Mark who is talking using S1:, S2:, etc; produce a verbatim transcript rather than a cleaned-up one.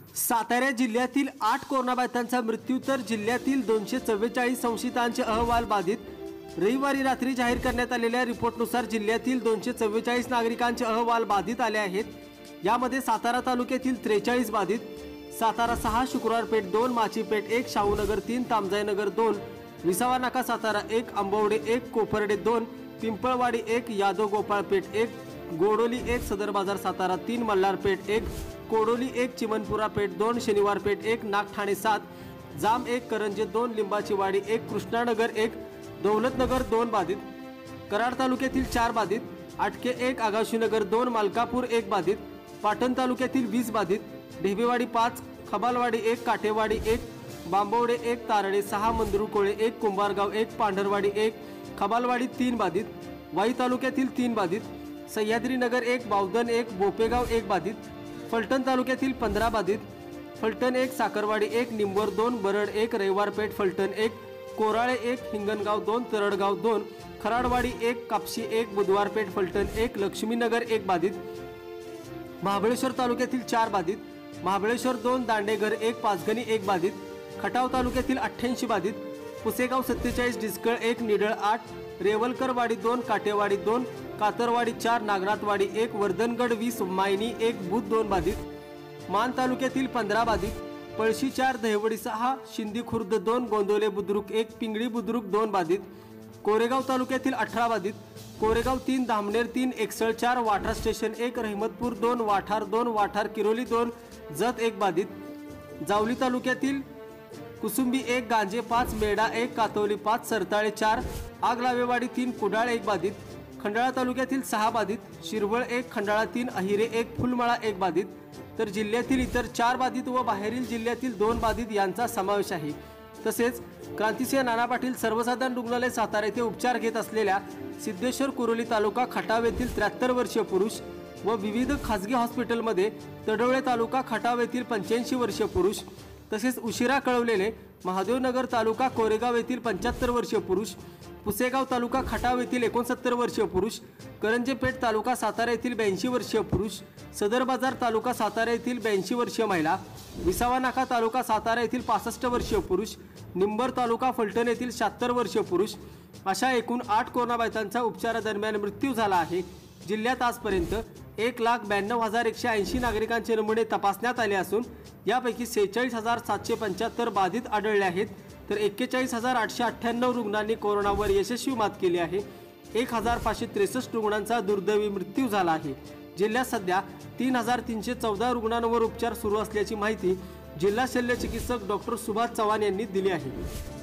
S1: सातारा जिल्ह्यातील आठ कोरोनाबाधितांचा मृत्यू तर जिल्ह्यातील दोनशे चव्वेचाळीस संशयितांचे अहवाल बाधित। रविवारी रात्री जाहीर करण्यात आलेल्या रिपोर्टनुसार जिल्ह्यातील दोनशे चव्वेचाळीस नागरिकांचे अहवाल बाधित आले आहेत। यामध्ये सातारा तालुक्यातील त्रेचाळीस बाधित, सातारा सहा, शुक्रवारपेठ दोन, माचीपेठ एक, शाहूनगर तीन, तामजाईनगर दोन, विसावा नाका सातारा एक, आंबवडे एक, कोपर्डे दोन, पिंपळवाडी एक, यादव गोपाळपेठ एक, गोडोली एक, सदर बाजार सातारा तीन, मल्हारपेठ एक, कोडोली एक, चिमनपुरा पेठ दोन, शनिवारपेठ एक, नागठाणे सात, जाम एक, करंजे दोन, लिंबाची वाडी एक, कृष्णानगर एक, दौलतनगर दोन बाधित। कराड तालुक्यातील चार बाधित, आटके एक, आगाशीनगर दोन, मालकापूर एक बाधित, पाटण तालुक्यातील वीस बाधित, ढेबेवाडी पाच, खबालवाडी एक, काटेवाडी एक, बांबवडे एक, तारडे सहा, मंदरुकोळे एक, कुंभारगाव एक, पांढरवाडी एक, खबालवाडी तीन बाधित, वाई तालुक्यातील तीन बाधित, सह्याद्रीनगर एक, बावधन एक, बोपेगाव एक बाधित, फलटण तालुक्यातील पंधरा बाधित, फलटण एक, साखरवाडी एक, निंबर दोन, बरड एक, रविवारपेठ फलटण एक, कोराळे एक, हिंगणगाव दोन, तरडगाव दोन, खराडवाडी एक, कापशी एक, बुधवारपेठ फलटण एक, लक्ष्मीनगर एक बाधित, महाबळेश्वर तालुक्यातील चार बाधित, महाबळेश्वर दोन, दांडेघर एक, पाचगणी एक बाधित, खटाव तालुक्यातील अठ्ठ्याऐंशी बाधित, पुसेगाव सत्तेचाळीस, डिस्कळ एक, निडळ आठ, रेवलकरवाडी दोन, काटेवाडी दोन, कातरवाडी चार, नागरातवाडी एक, वर्धनगड वीस, मायनी एक, बुध दोन बाधित, मान तालुक्यातील पंधरा बाधित, पळशी चार, दहिवडी सहा, शिंदी खुर्द दोन, गोंदवले बुद्रुक एक, पिंगळी बुद्रुक दोन बाधित, कोरेगाव तालुक्यातील अठरा बाधित, कोरेगाव तीन, धामनेर तीन, एकसळ चार, वाठार स्टेशन एक, रहमतपूर दोन, वाठार दोन, वाठार किरोली दोन, जत एक बाधित, जावली तालुक्यातील कुसुंबी एक, गांजे पाच, मेडा एक, कातवली पाच, सरताळे चार, आगलावेवाडी तीन, कुडाळ एक बाधित, खंडाळा तालुक्यातील सहा बाधित, शिरवळ एक, खंडाळा तीन, अहिरे एक, फुलमळा एक बाधित, तर जिल्ह्यातील इतर चार बाधित व बाहेरील जिल्ह्यातील दोन बाधित यांचा समावेश आहे। तसेच क्रांतिसिंह नाना पाटील सर्वसाधारण रुग्णालय सातारा येथे उपचार घेत असलेल्या सिद्धेश्वर कुरोली तालुका खटाव येथील त्र्याहत्तर वर्षीय पुरुष व विविध खासगी हॉस्पिटलमध्ये तडोळे तालुका खटाव येथील पंच्याऐंशी वर्षीय पुरुष, तसेच उशिरा कळवलेले महादेवनगर तालुका कोरेगाव येथील पंच्याहत्तर वर्षीय पुरुष, पुसेगाव तालुका खटाव येथील एकोणसत्तर वर्षीय पुरुष, करंजेपेठ तालुका सातारा येथील ब्याऐंशी वर्षीय पुरुष, सदर बाजार तालुका सातारा येथील ब्याऐंशी वर्षीय महिला, विसावा नाका तालुका सातारा येथील पासष्ट वर्षीय पुरुष, निंबर तालुका फलटण येथील शहात्तर वर्षीय पुरुष अशा एकूण आठ कोरोनाबाधितांचा उपचारादरम्यान मृत्यू झाला आहे। जिल्ह्यात आजपर्यंत एक लाख ब्याण्णव हजार एकशे ऐंशी नागरिकांचे नमुने तपासण्यात आले असून यापैकी सेहेचाळीस हजार सातशे पंच्याहत्तर बाधित आढळले आहेत, तर एक्केचाळीस हजार आठशे अठ्ठ्याण्णव रुग्णांनी कोरोनावर यशस्वी मात केली आहे। एक हजार पाचशे त्रेसष्ट रुग्णांचा दुर्दैवी मृत्यू झाला आहे। जिल्ह्यात सध्या तीन हजार तीनशे चौदा रुग्णांवर उपचार सुरू असल्याची माहिती जिल्हा शल्य चिकित्सक डॉक्टर सुभाष चव्हाण यांनी दिली आहे।